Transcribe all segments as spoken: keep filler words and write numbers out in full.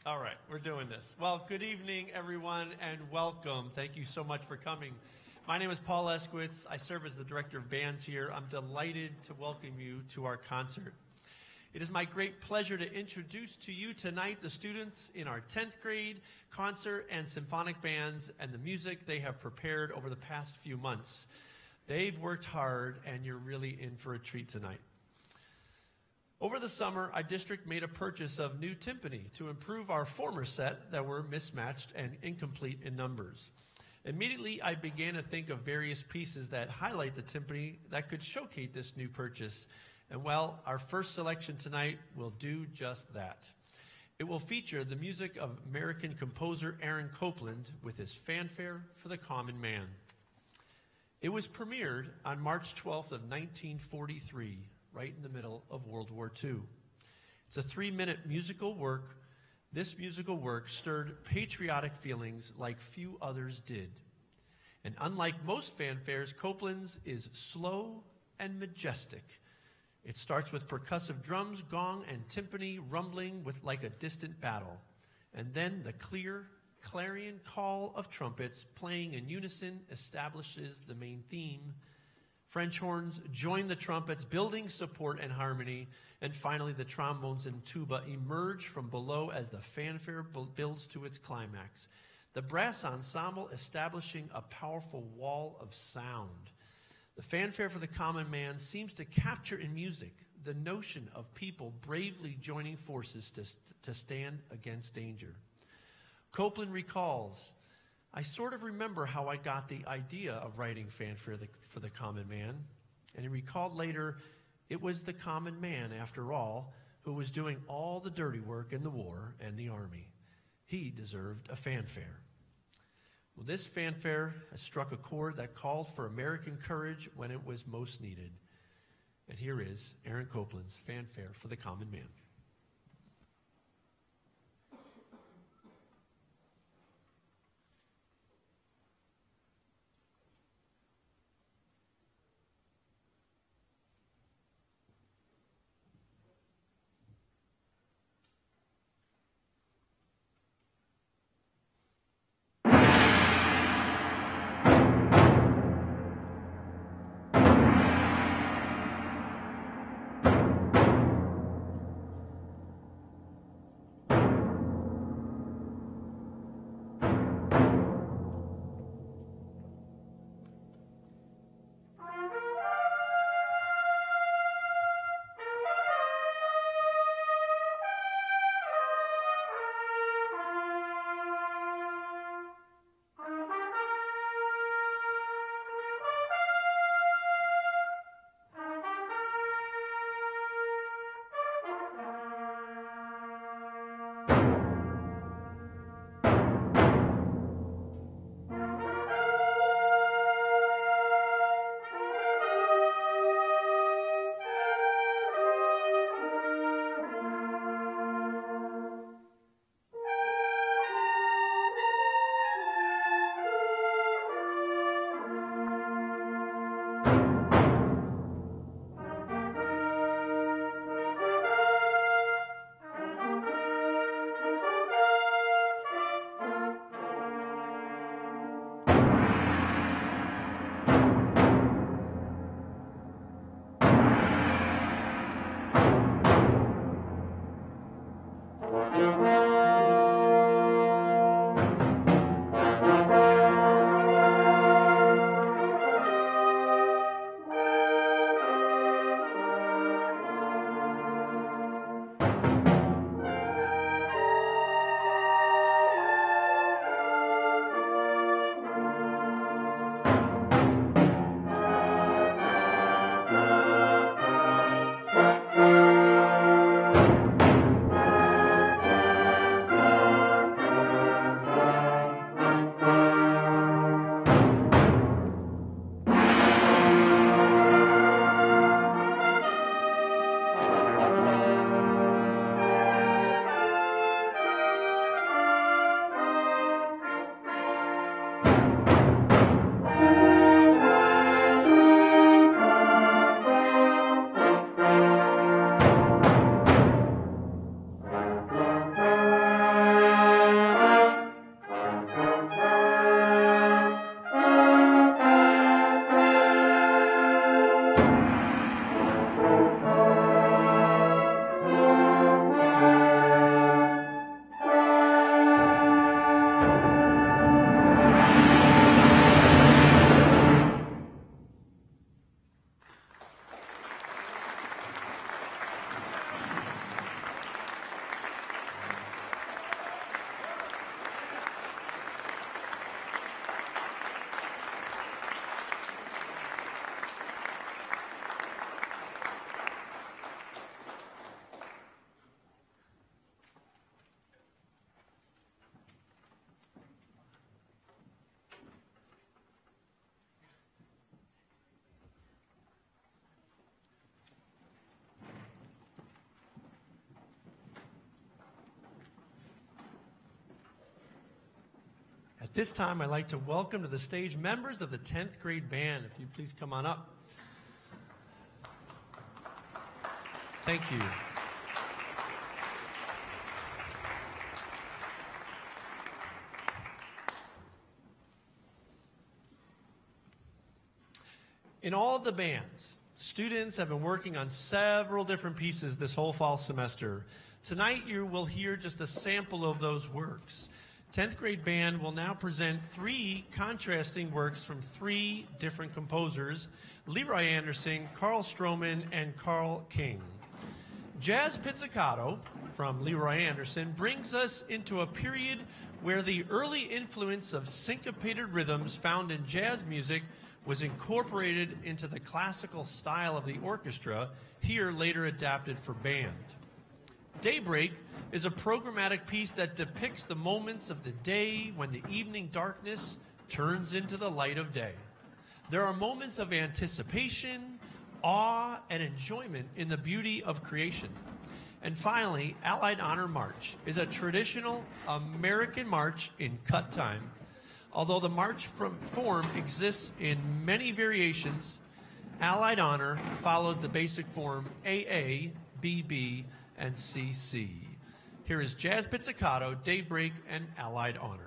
All right, we're doing this. Well, good evening, everyone, and welcome. Thank you so much for coming. My name is Paul Eskowitz. I serve as the director of bands here. I'm delighted to welcome you to our concert. It is my great pleasure to introduce to you tonight the students in our tenth grade concert and symphonic bands and the music they have prepared over the past few months. They've worked hard, and you're really in for a treat tonight. Over the summer, our district made a purchase of new timpani to improve our former set that were mismatched and incomplete in numbers. Immediately, I began to think of various pieces that highlight the timpani that could showcase this new purchase. And well, our first selection tonight will do just that. It will feature the music of American composer Aaron Copland with his Fanfare for the Common Man. It was premiered on March twelfth of nineteen forty-three, right in the middle of World War Two. It's a three-minute musical work. This musical work stirred patriotic feelings like few others did. And unlike most fanfares, Copland's is slow and majestic. It starts with percussive drums, gong, and timpani rumbling with like a distant battle. And then the clear, clarion call of trumpets playing in unison establishes the main theme. French horns join the trumpets, building support and harmony. And finally, the trombones and tuba emerge from below as the fanfare builds to its climax. The brass ensemble establishing a powerful wall of sound. The Fanfare for the Common Man seems to capture in music the notion of people bravely joining forces to, to stand against danger. Copland recalls, I sort of remember how I got the idea of writing Fanfare the, for the Common Man. And he recalled later, it was the common man, after all, who was doing all the dirty work in the war and the army. He deserved a fanfare. Well, this fanfare has struck a chord that called for American courage when it was most needed. And here is Aaron Copland's Fanfare for the Common Man. At this time, I'd like to welcome to the stage members of the tenth grade band. If you'd please come on up. Thank you. In all of the bands, students have been working on several different pieces this whole fall semester. Tonight, you will hear just a sample of those works. tenth grade band will now present three contrasting works from three different composers, Leroy Anderson, Carl Stroman, and Carl King. Jazz Pizzicato from Leroy Anderson brings us into a period where the early influence of syncopated rhythms found in jazz music was incorporated into the classical style of the orchestra, here later adapted for band. Daybreak is a programmatic piece that depicts the moments of the day when the evening darkness turns into the light of day. There are moments of anticipation, awe, and enjoyment in the beauty of creation. And finally, Allied Honor March is a traditional American march in cut time. Although the march from form exists in many variations, Allied Honor follows the basic form A A, B B, and C C. Here is Jazz Pizzicato, Daybreak, and Allied Honor.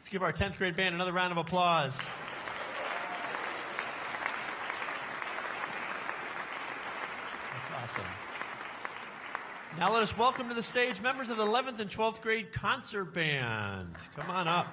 Let's give our tenth grade band another round of applause. That's awesome. Now let us welcome to the stage members of the eleventh and twelfth grade concert band. Come on up.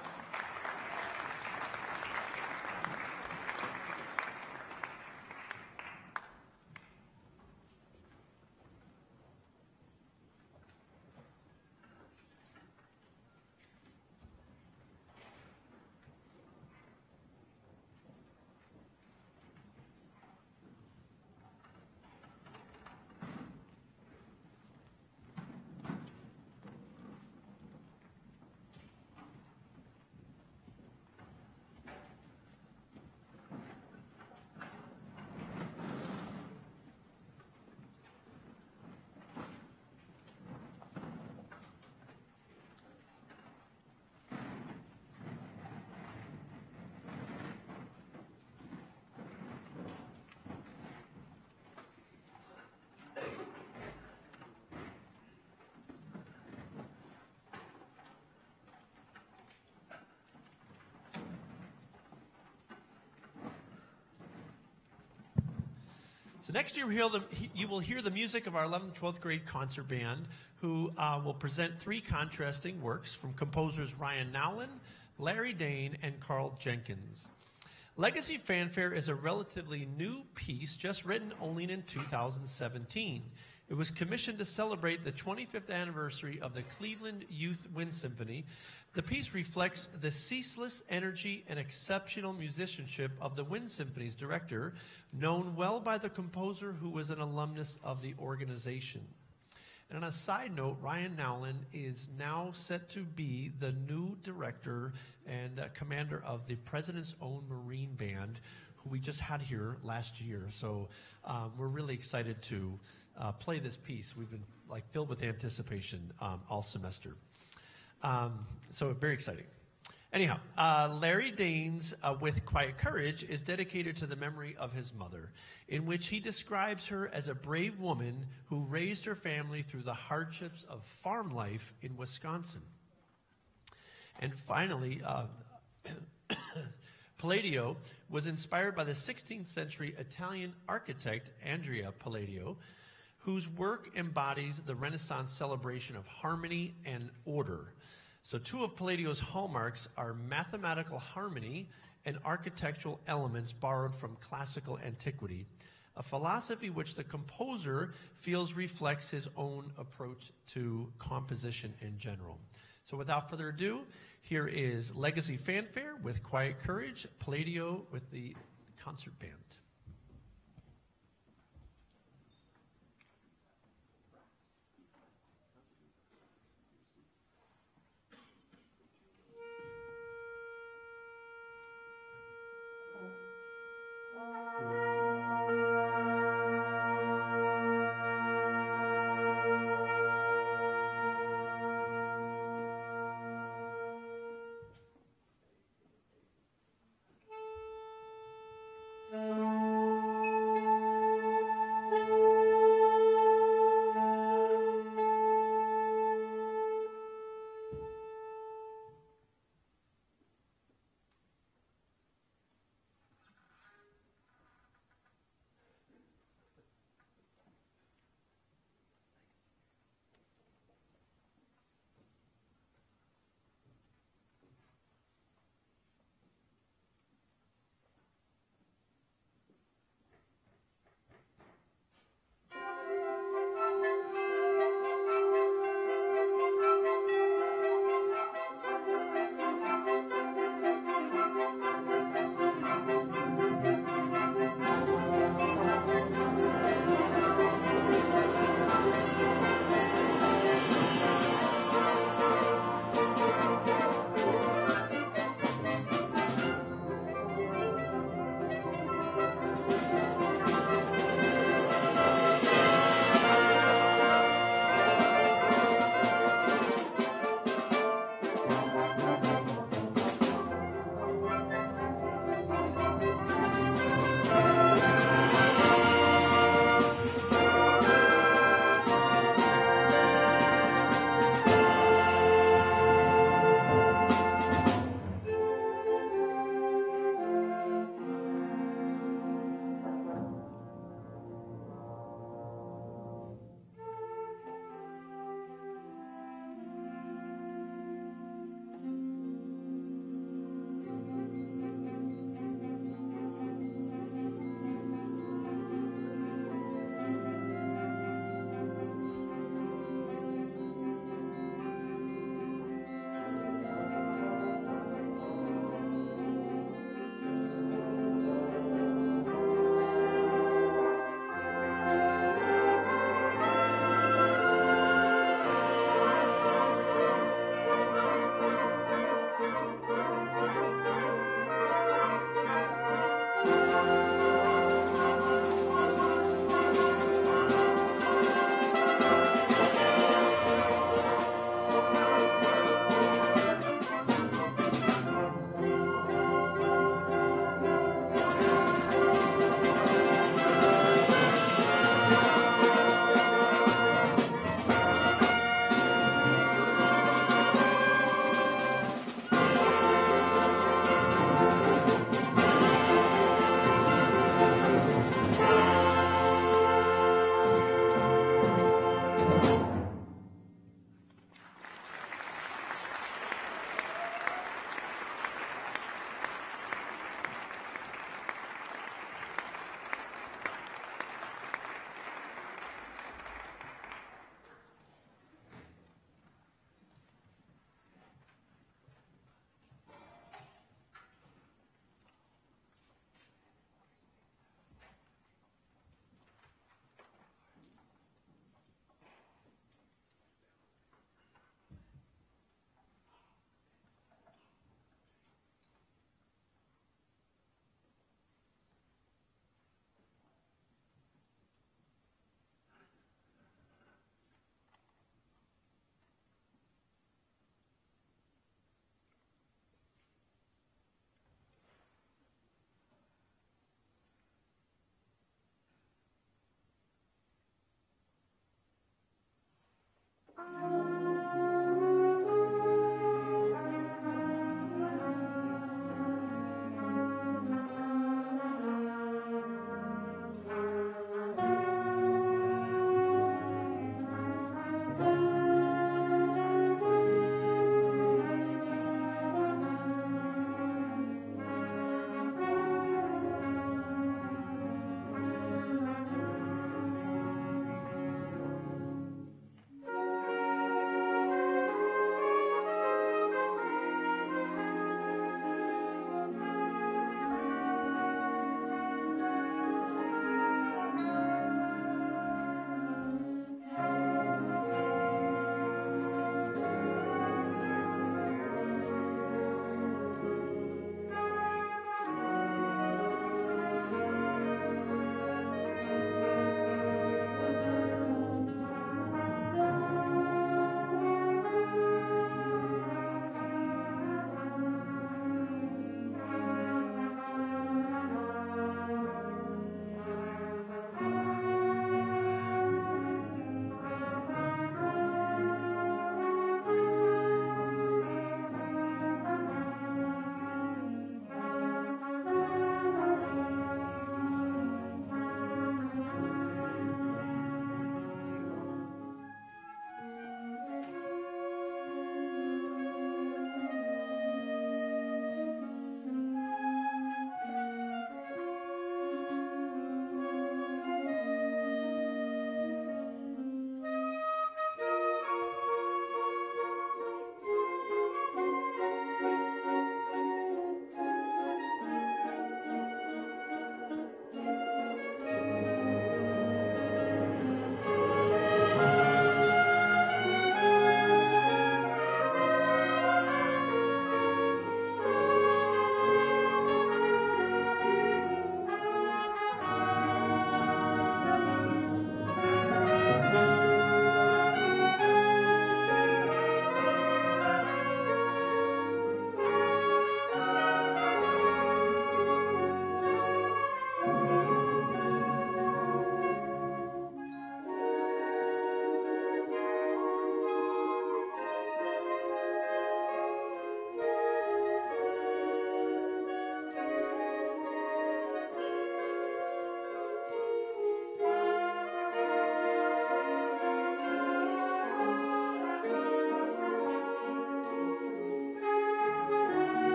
So next year, hear the, you will hear the music of our eleventh and twelfth grade concert band, who uh, will present three contrasting works from composers Ryan Nowlin, Larry Dane, and Carl Jenkins. Legacy Fanfare is a relatively new piece, just written only in two thousand seventeen. It was commissioned to celebrate the twenty-fifth anniversary of the Cleveland Youth Wind Symphony. The piece reflects the ceaseless energy and exceptional musicianship of the Wind Symphony's director, known well by the composer who was an alumnus of the organization. And on a side note, Ryan Nowlin is now set to be the new director and uh, commander of the President's Own Marine Band, who we just had here last year. So um, we're really excited to uh, play this piece. We've been like filled with anticipation um, all semester. Um, so very exciting. Anyhow, uh, Larry Dane's uh, With Quiet Courage is dedicated to the memory of his mother, in which he describes her as a brave woman who raised her family through the hardships of farm life in Wisconsin. And finally, uh, Palladio was inspired by the sixteenth century Italian architect Andrea Palladio, whose work embodies the Renaissance celebration of harmony and order. So two of Palladio's hallmarks are mathematical harmony and architectural elements borrowed from classical antiquity, a philosophy which the composer feels reflects his own approach to composition in general. So without further ado, here is Legacy Fanfare with Quiet Courage, Palladio with the concert band. Thank you.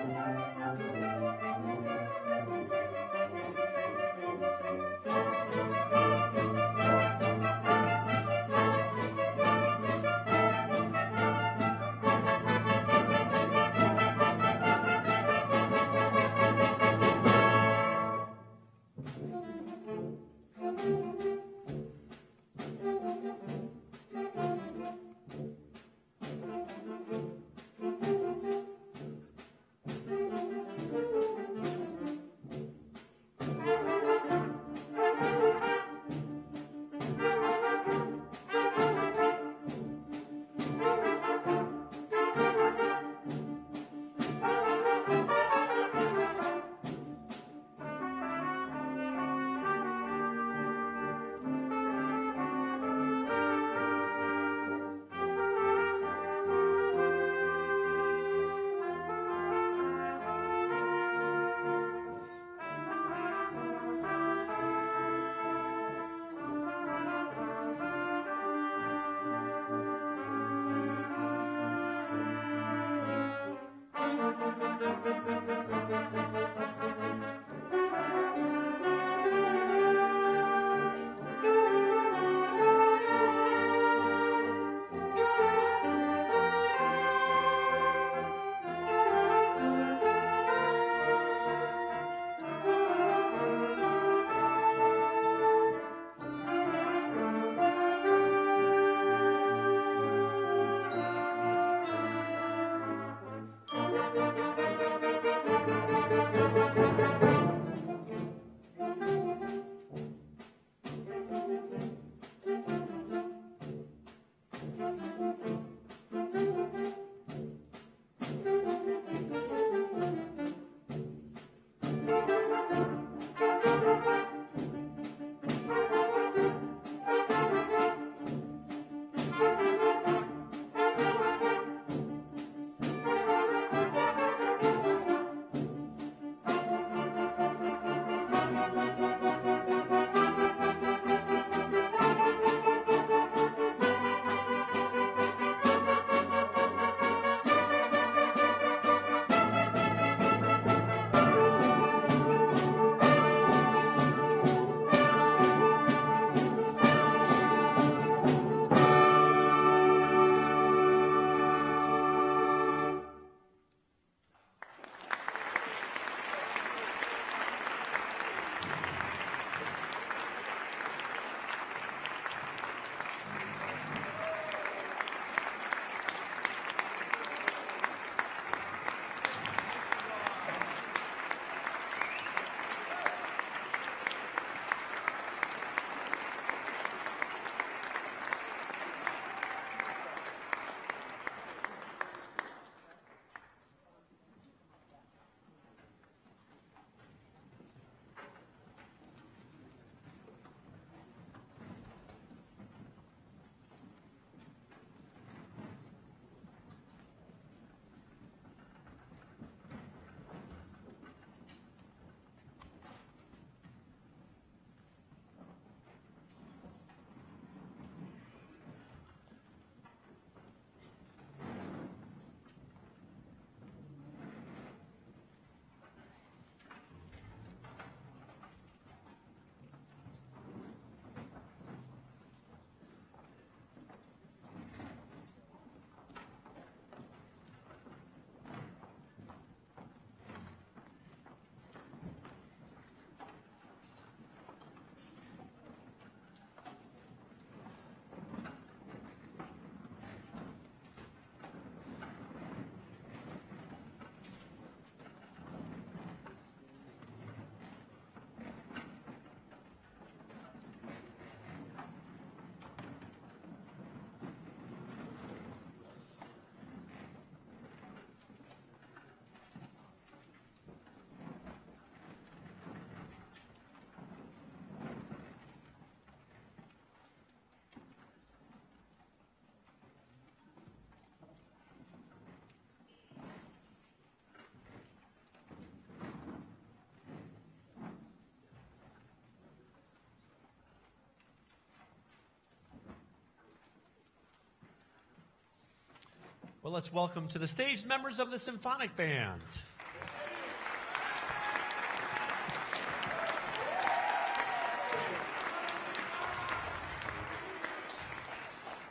Well, let's welcome to the stage members of the symphonic band.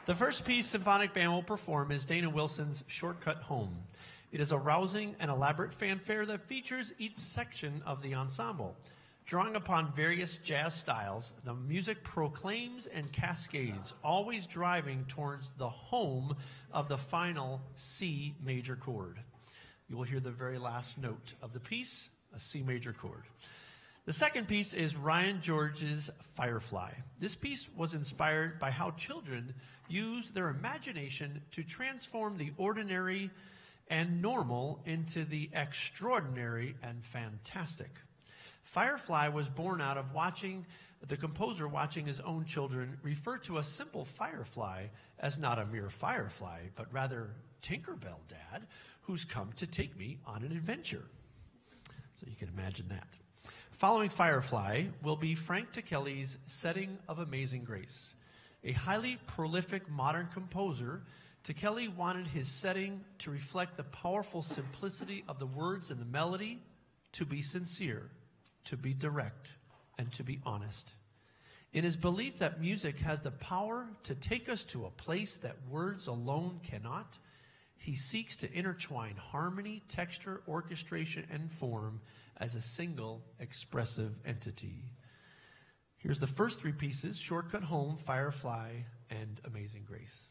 The first piece Symphonic Band will perform is Dana Wilson's Shortcut Home. It is a rousing and elaborate fanfare that features each section of the ensemble. Drawing upon various jazz styles, the music proclaims and cascades, always driving towards the home of the final C major chord. You will hear the very last note of the piece, a C major chord. The second piece is Ryan George's Firefly. This piece was inspired by how children use their imagination to transform the ordinary and normal into the extraordinary and fantastic. Firefly was born out of watching the composer watching his own children refer to a simple firefly as not a mere firefly, but rather Tinkerbell, Dad, who's come to take me on an adventure. So you can imagine that. Following Firefly will be Frank Ticheli's Setting of Amazing Grace. A highly prolific modern composer, Ticheli wanted his setting to reflect the powerful simplicity of the words and the melody, to be sincere, to be direct, and to be honest. In his belief that music has the power to take us to a place that words alone cannot, he seeks to intertwine harmony, texture, orchestration, and form as a single expressive entity. Here's the first three pieces: Shortcut Home, Firefly, and Amazing Grace.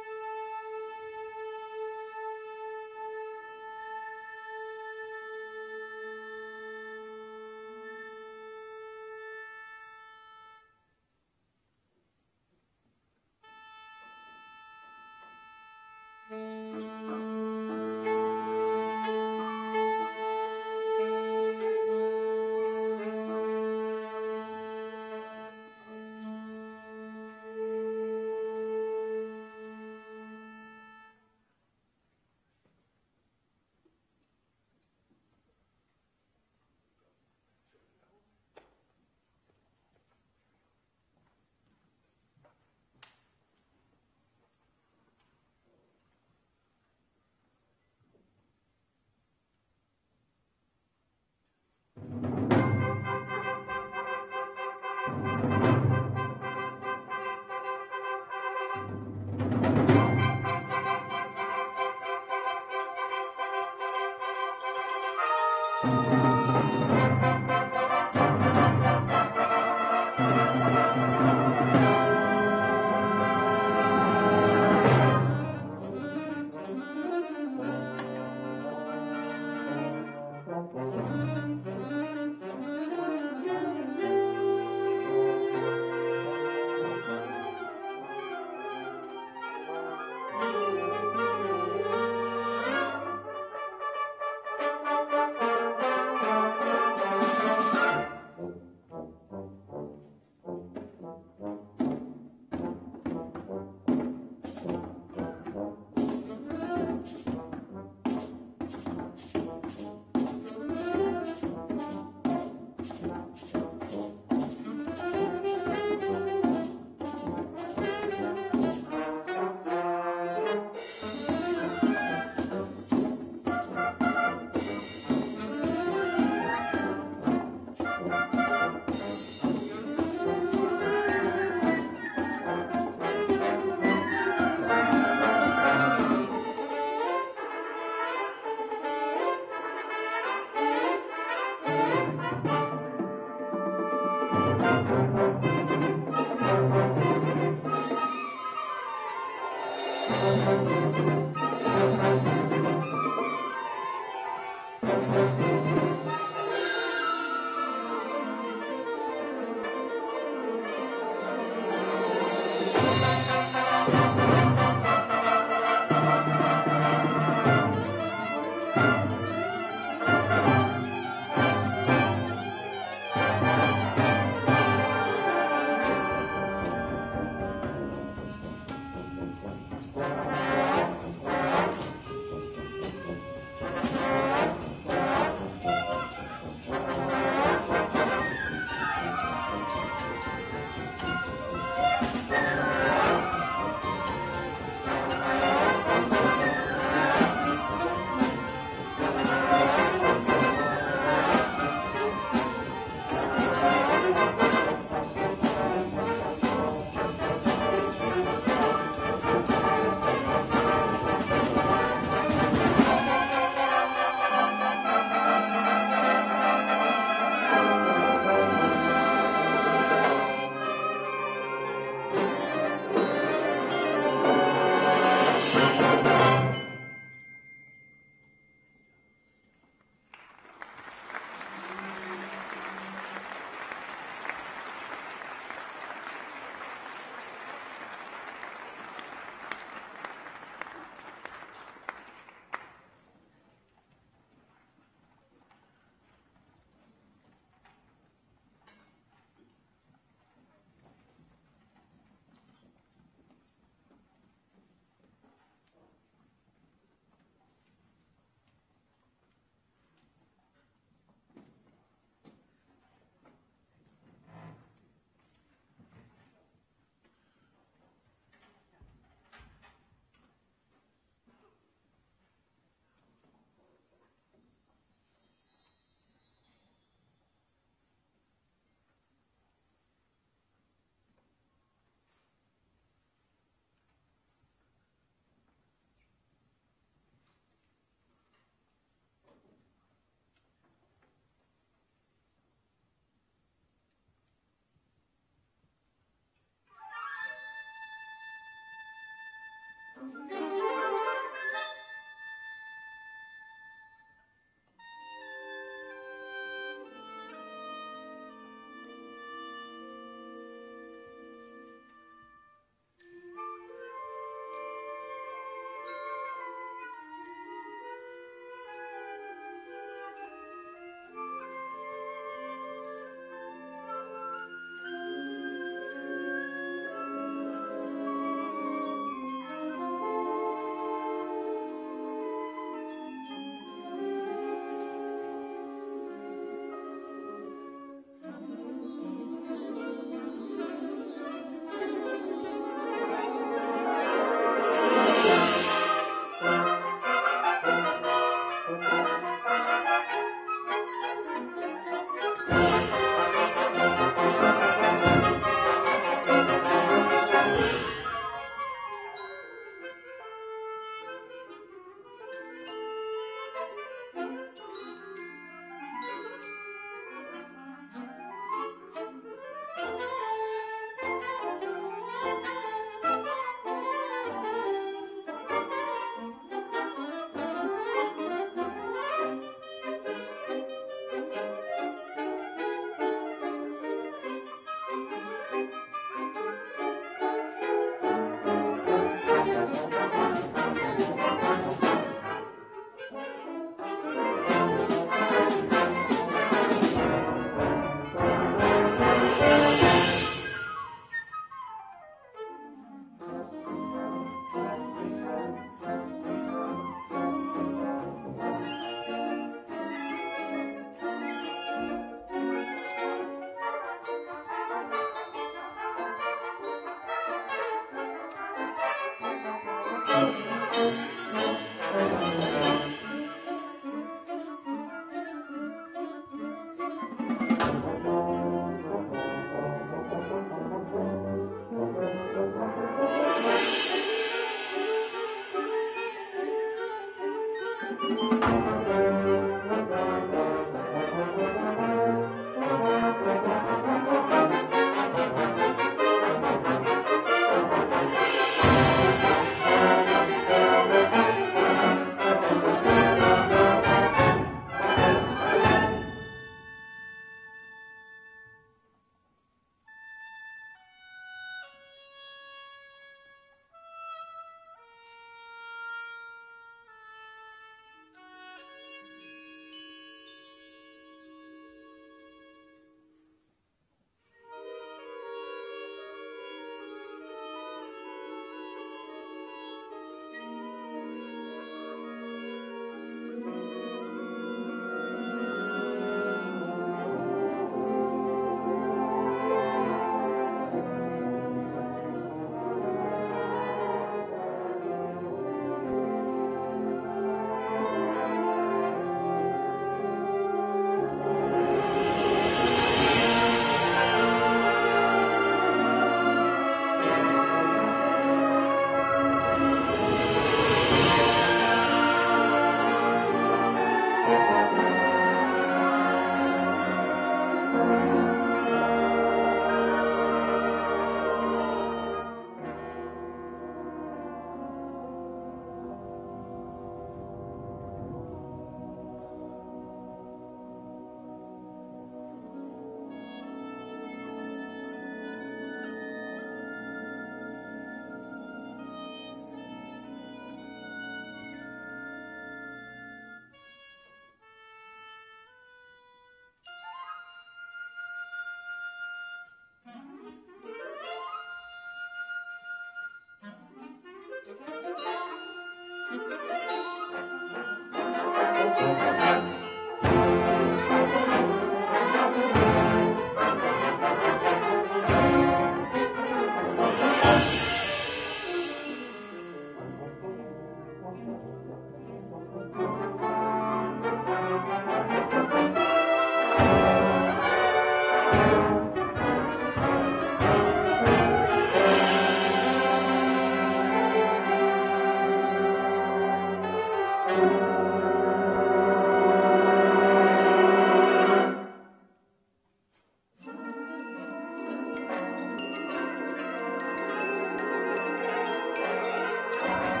Thank you.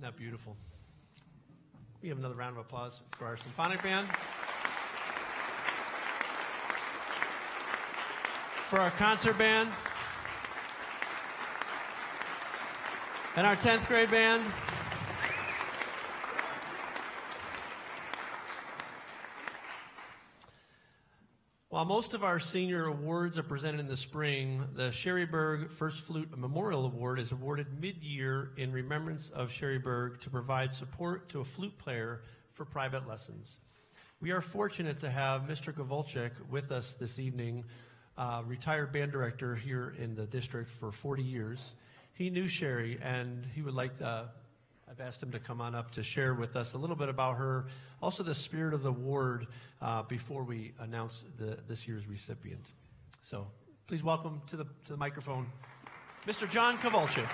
that beautiful? We have another round of applause for our symphonic band. For our concert band. And our tenth grade band. While most of our senior awards are presented in the spring, the Sherry Berg First Flute Memorial Award is awarded mid-year in remembrance of Sherry Berg to provide support to a flute player for private lessons. We are fortunate to have Mister Kovalchik with us this evening, uh, retired band director here in the district for forty years. He knew Sherry, and he would like to, I've asked him to come on up to share with us a little bit about her, also the spirit of the award uh, before we announce the, this year's recipient. So please welcome to the, to the microphone, Mister John Kovalchik.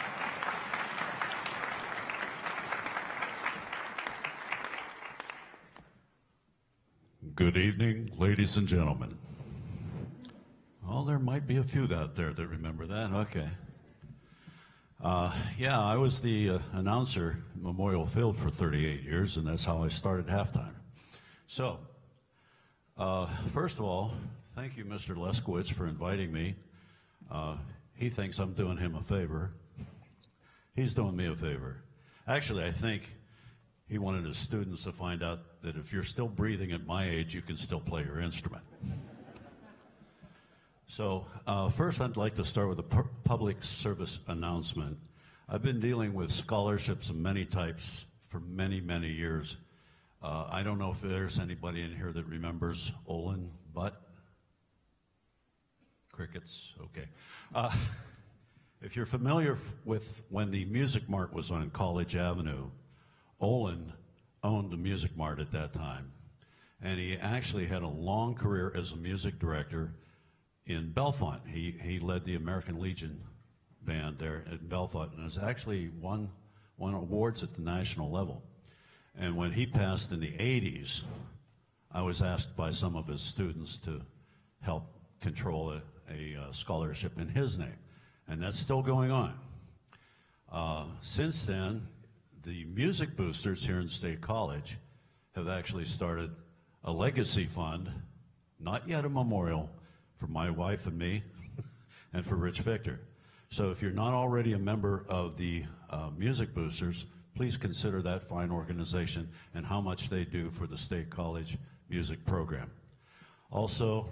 Good evening, ladies and gentlemen. Well, there might be a few out there that remember that. Okay. Uh, yeah, I was the uh, announcer at Memorial Field for thirty-eight years, and that's how I started halftime. So, uh, first of all, thank you, Mister Leskowitz, for inviting me. Uh, he thinks I'm doing him a favor. He's doing me a favor. Actually, I think he wanted his students to find out that if you're still breathing at my age, you can still play your instrument. So uh, first, I'd like to start with a pu public service announcement. I've been dealing with scholarships of many types for many, many years. Uh, I don't know if there's anybody in here that remembers Olin Butt? Crickets, okay. Uh, if you're familiar with when the Music Mart was on College Avenue, Olin owned the Music Mart at that time. And he actually had a long career as a music director in Bellefonte. He, he led the American Legion band there at Bellefonte and has actually won, won awards at the national level. And when he passed in the eighties, I was asked by some of his students to help control a, a uh, scholarship in his name. And that's still going on. Uh, since then, the music boosters here in State College have actually started a legacy fund, not yet a memorial, for my wife and me, and for Rich Victor. So if you're not already a member of the uh, Music Boosters, please consider that fine organization and how much they do for the State College music program. Also,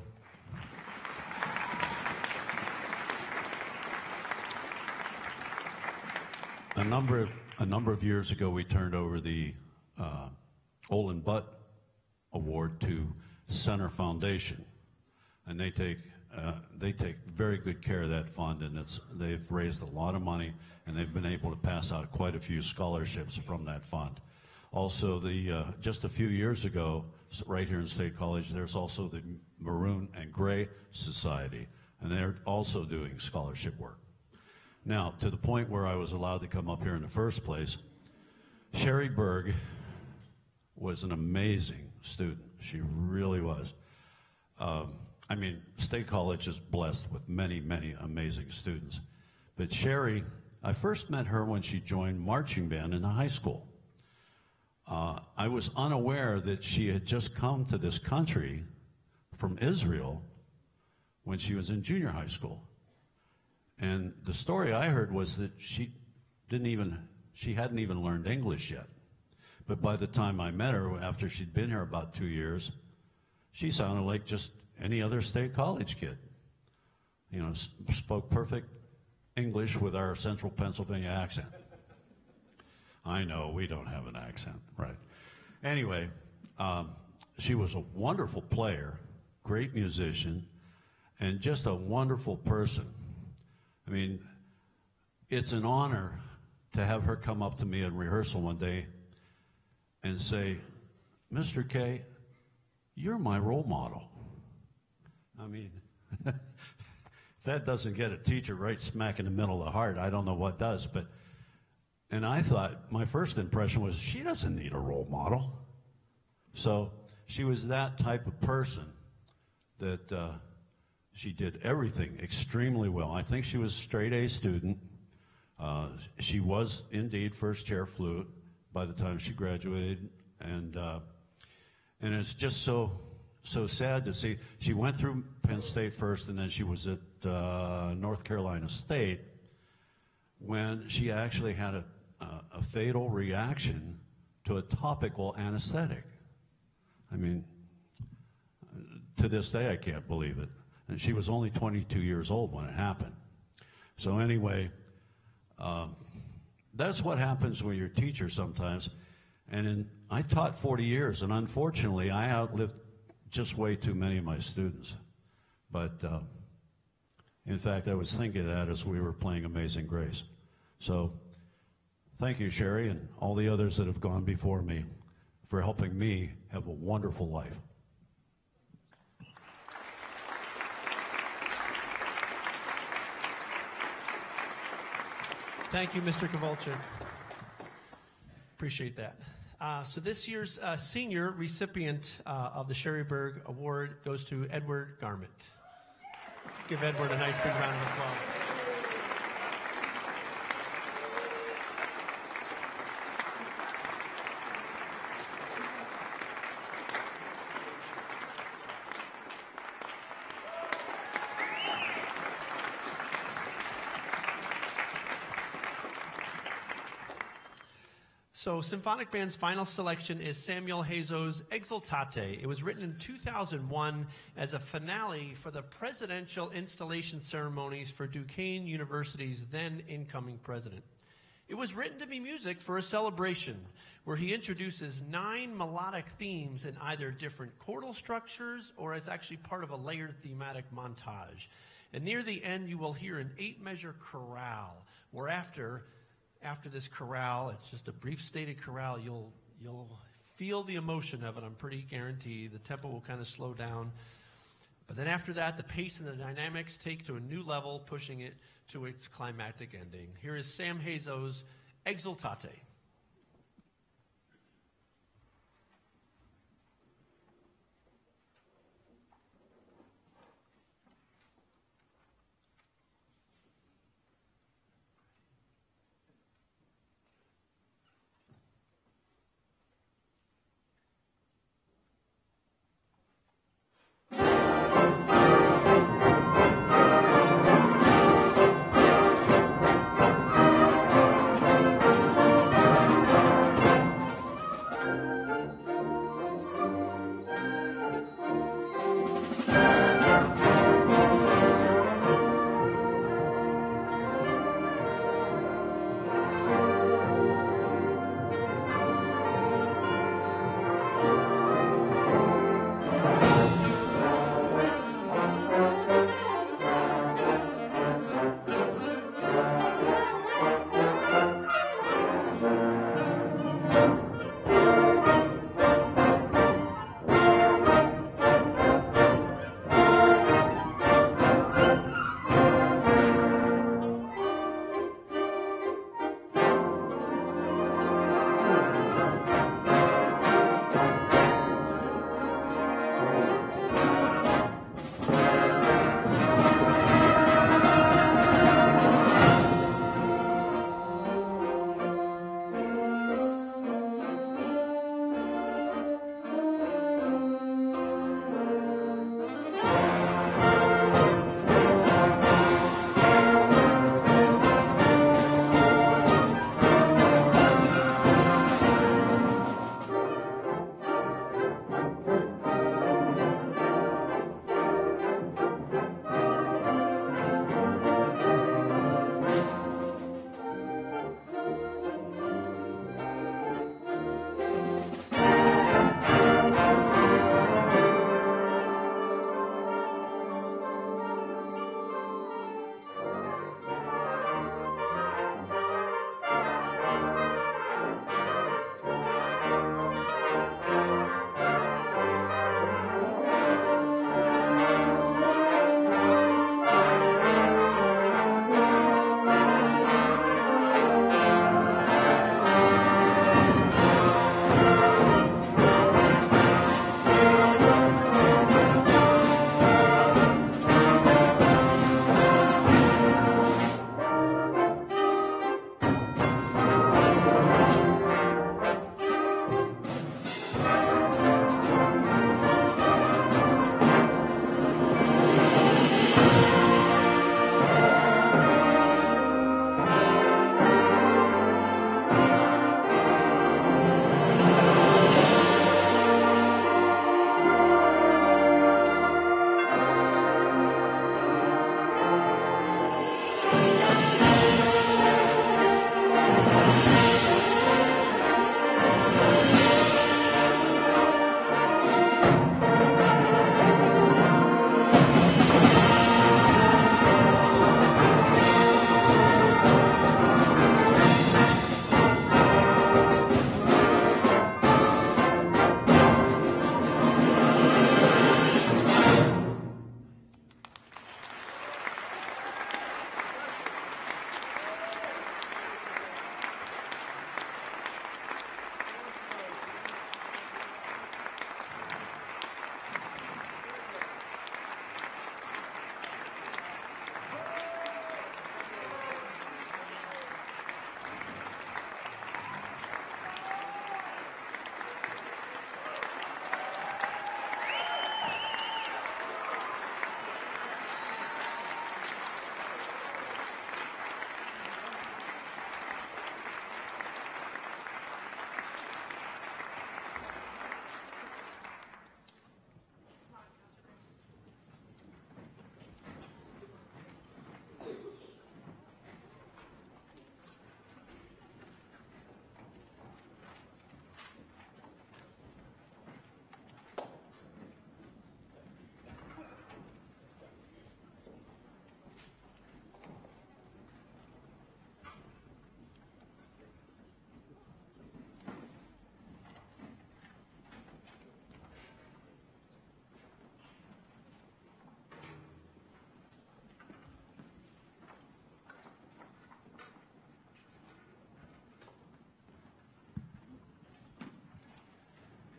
a number of, a number of years ago, we turned over the uh, Olin Butt Award to Center Foundation. And they take uh, they take very good care of that fund, and it's they've raised a lot of money, and they've been able to pass out quite a few scholarships from that fund. Also, the uh, just a few years ago, right here in State College, there's also the Maroon and Gray Society, and they're also doing scholarship work. Now, to the point where I was allowed to come up here in the first place, Sherry Berg was an amazing student. She really was. Um, I mean, State College is blessed with many, many amazing students. But Sherry, I first met her when she joined marching band in the high school. Uh, I was unaware that she had just come to this country from Israel when she was in junior high school. And the story I heard was that she didn't even, she hadn't even learned English yet. But by the time I met her, after she'd been here about two years, she sounded like just any other State College kid. You know, spoke perfect English with our central Pennsylvania accent. I know, we don't have an accent, right? Anyway, um, she was a wonderful player, great musician, and just a wonderful person. I mean, it's an honor to have her come up to me at rehearsal one day and say, Mister K, you're my role model. I mean, if that doesn't get a teacher right smack in the middle of the heart, I don't know what does. But, and I thought, my first impression was, she doesn't need a role model. So she was that type of person that uh, she did everything extremely well. I think she was a straight A student. Uh, she was indeed first chair flute by the time she graduated, and uh, and it's just so so sad to see. She went through Penn State first, and then she was at uh, North Carolina State when she actually had a, a, a fatal reaction to a topical anesthetic. I mean, to this day, I can't believe it. And she was only twenty-two years old when it happened. So anyway, um, that's what happens when you're a teacher sometimes. And in, I taught forty years, and unfortunately, I outlived just way too many of my students. But uh, in fact, I was thinking of that as we were playing Amazing Grace. So thank you, Sherry, and all the others that have gone before me for helping me have a wonderful life. Thank you, Mister Kowalczyk. Appreciate that. Uh, so this year's uh, senior recipient uh, of the Sherryberg Award goes to Edward Garment. Give Edward a nice big round of applause. So Symphonic Band's final selection is Samuel Hazo's Exultate. It was written in two thousand one as a finale for the presidential installation ceremonies for Duquesne University's then incoming president. It was written to be music for a celebration where he introduces nine melodic themes in either different chordal structures or as actually part of a layered thematic montage. And near the end, you will hear an eight-measure chorale, where after After this chorale, it's just a brief stated chorale, you'll, you'll feel the emotion of it, I'm pretty guaranteed. The tempo will kind of slow down. But then after that, the pace and the dynamics take to a new level, pushing it to its climactic ending. Here is Sam Hazo's Exultate.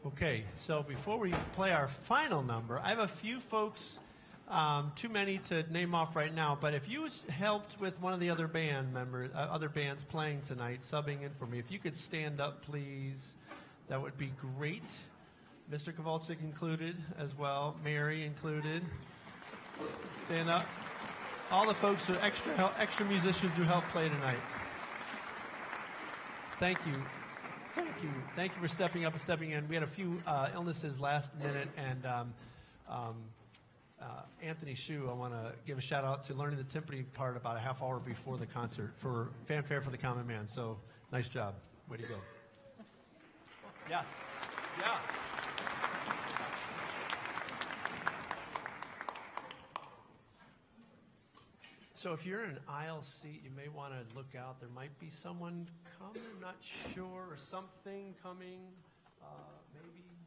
Okay, so before we play our final number, I have a few folks, um, too many to name off right now, but if you s- helped with one of the other band members, uh, other bands playing tonight, subbing in for me, if you could stand up, please, that would be great. Mister Kowalczyk included as well, Mary included. Stand up. All the folks who extra help, extra musicians who helped play tonight. Thank you. Thank you. Thank you for stepping up and stepping in. We had a few uh, illnesses last minute, and um, um, uh, Anthony Shu, I want to give a shout out to learning the timpani part about a half hour before the concert for Fanfare for the Common Man. So nice job. Way to go. Yes. Yeah. So if you're in an aisle seat, you may want to look out. There might be someone coming, I'm not sure, or something coming, uh, maybe.